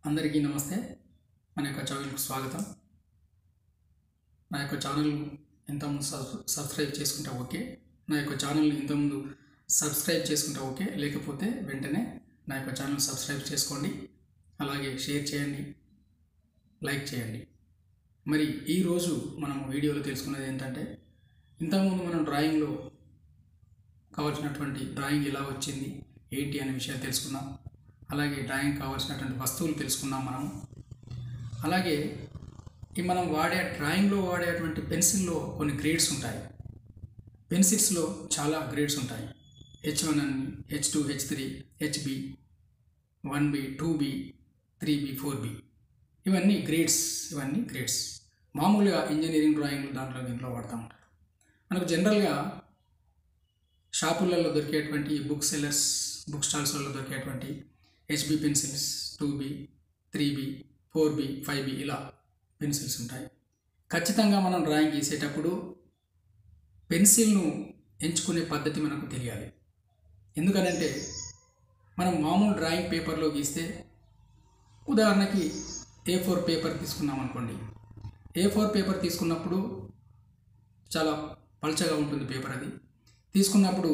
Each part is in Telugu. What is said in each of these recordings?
అందరికీ నమస్తే. మన యొక్క ఛానల్‌కు స్వాగతం. నా యొక్క ఛానల్ ఇంతకుముందు సబ్స్క్రైబ్ చేసుకుంటే ఓకే. నా యొక్క ఛానల్‌ని ఇంతకుముందు సబ్స్క్రైబ్ చేసుకుంటే ఓకే. లేకపోతే వెంటనే నా యొక్క ఛానల్ సబ్స్క్రైబ్ చేసుకోండి. అలాగే షేర్ చేయండి, లైక్ చేయండి. మరి ఈరోజు మనం వీడియోలో తెలుసుకున్నది ఏంటంటే, ఇంతకుముందు మనం డ్రాయింగ్లో కావాల్సినటువంటి డ్రాయింగ్ ఎలా వచ్చింది ఏంటి అనే విషయాలు తెలుసుకున్నాం. అలాగే డ్రాయింగ్ కావాల్సినటువంటి వస్తువులు తెలుసుకున్నాం మనం. అలాగే మనం డ్రాయింగ్లో వాడేటువంటి పెన్సిల్లో కొన్ని గ్రేడ్స్ ఉంటాయి. పెన్సిల్స్లో చాలా గ్రేడ్స్ ఉంటాయి. H1 అని, H2, H3, HB, 1B, 2B, 3B, 4B. ఇవన్నీ గ్రేడ్స్. మామూలుగా ఇంజనీరింగ్ డ్రాయింగ్ దీంట్లో వాడుతూ ఉంటారు. మనకు జనరల్గా షాపులలో దొరికేటువంటి బుక్ స్టాల్స్లలో దొరికేటువంటి HB pencils 2B, 3B, 4B, 5B ఇలా పెన్సిల్స్ ఉంటాయి. ఖచ్చితంగా మనం డ్రాయింగ్ గీసేటప్పుడు పెన్సిల్ను ఎంచుకునే పద్ధతి మనకు తెలియాలి. ఎందుకనంటే మనం మామూలు డ్రాయింగ్ పేపర్లో గీస్తే, ఉదాహరణకి A4 పేపర్ తీసుకున్నాం అనుకోండి. A4 పేపర్ తీసుకున్నప్పుడు చాలా పల్చగా ఉంటుంది పేపర్. అది తీసుకున్నప్పుడు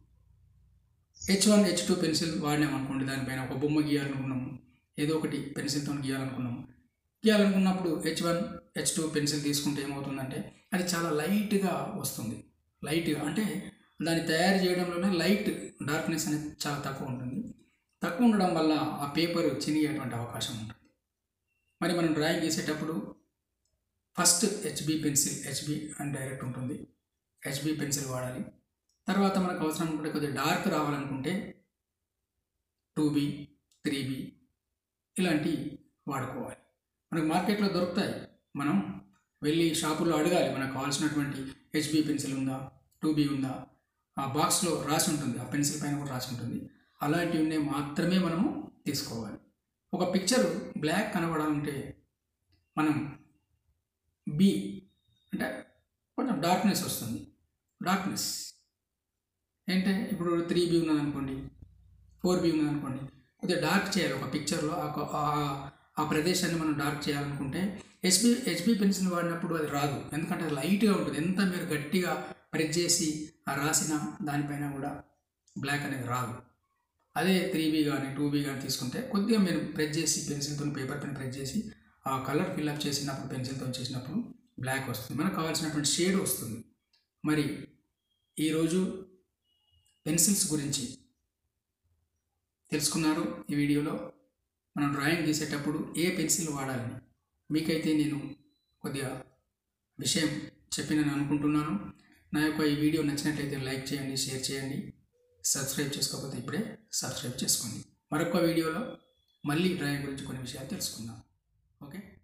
H1, H2 పెన్సిల్ వాడినామనుకోండి, దానిపైన ఒక బొమ్మ గీయాలనుకున్నాము, ఏదో ఒకటి పెన్సిల్తో గీయాలనుకున్నప్పుడు H1, H2 పెన్సిల్ తీసుకుంటే ఏమవుతుందంటే అది చాలా లైట్గా వస్తుంది. లైట్గా అంటే దాన్ని తయారు చేయడంలోనే డార్క్నెస్ అనేది చాలా తక్కువ ఉంటుంది. తక్కువ ఉండడం వల్ల ఆ పేపర్ చినిగేటువంటి అవకాశం ఉంటుంది. మరి మనం డ్రాయింగ్ గీసేటప్పుడు ఫస్ట్ HB అని డైరెక్ట్ ఉంటుంది. HB పెన్సిల్ వాడాలి. తర్వాత మనకు అవసరం అనుకుంటే కొద్దిగా డార్క్ రావాలనుకుంటే 2B, 3B ఇలాంటివి వాడుకోవాలి. మనకు మార్కెట్లో దొరుకుతాయి. మనం వెళ్ళి షాపుల్లో అడగాలి, మనకు కావాల్సినటువంటి HB పెన్సిల్ ఉందా, 2B ఉందా. ఆ బాక్స్లో రాసి ఉంటుంది, ఆ పెన్సిల్ పైన కూడా రాసి ఉంటుంది. అలాంటివి మాత్రమే మనము తీసుకోవాలి. ఒక పిక్చర్ బ్లాక్ కనబడాలంటే మనం B అంటే కొంచెం డార్క్నెస్ వస్తుంది. డార్క్నెస్ ఏంటంటే ఇప్పుడు 3B ఉన్నదనుకోండి, 4B ఉన్నదనుకోండి, కొద్దిగా డార్క్ చేయాలి. ఒక పిక్చర్లో ఆ ప్రదేశాన్ని మనం డార్క్ చేయాలనుకుంటే HB పెన్సిల్ వాడినప్పుడు అది రాదు. ఎందుకంటే అది లైట్గా ఉంటుంది. ఎంత మీరు గట్టిగా ప్రెస్ చేసి రాసిన దానిపైన కూడా బ్లాక్ అనేది రాదు. అదే 3B కానీ 2B కానీ తీసుకుంటే కొద్దిగా మీరు ప్రెస్ చేసి పెన్సిల్తో పేపర్ పైన ప్రెస్ చేసి ఆ కలర్ ఫిల్అప్ చేసినప్పుడు, పెన్సిల్తో చేసినప్పుడు బ్లాక్ వస్తుంది. మనకు కావాల్సినటువంటి షేడ్ వస్తుంది. మరి ఈరోజు పెన్సిల్స్ గురించి తెలుసుకున్నారు. ఈ వీడియోలో మనం డ్రాయింగ్ గీసేటప్పుడు ఏ పెన్సిల్ వాడాలని మీకైతే నేను కొద్దిగా విషయం చెప్పినని అనుకుంటున్నాను. నా యొక్క ఈ వీడియో నచ్చినట్లయితే లైక్ చేయండి, షేర్ చేయండి. సబ్స్క్రైబ్ చేసుకోకపోతే ఇప్పుడే సబ్స్క్రైబ్ చేసుకోండి. మరొక వీడియోలో మళ్ళీ డ్రాయింగ్ గురించి కొన్ని విషయాలు తెలుసుకుందాం. ఓకే.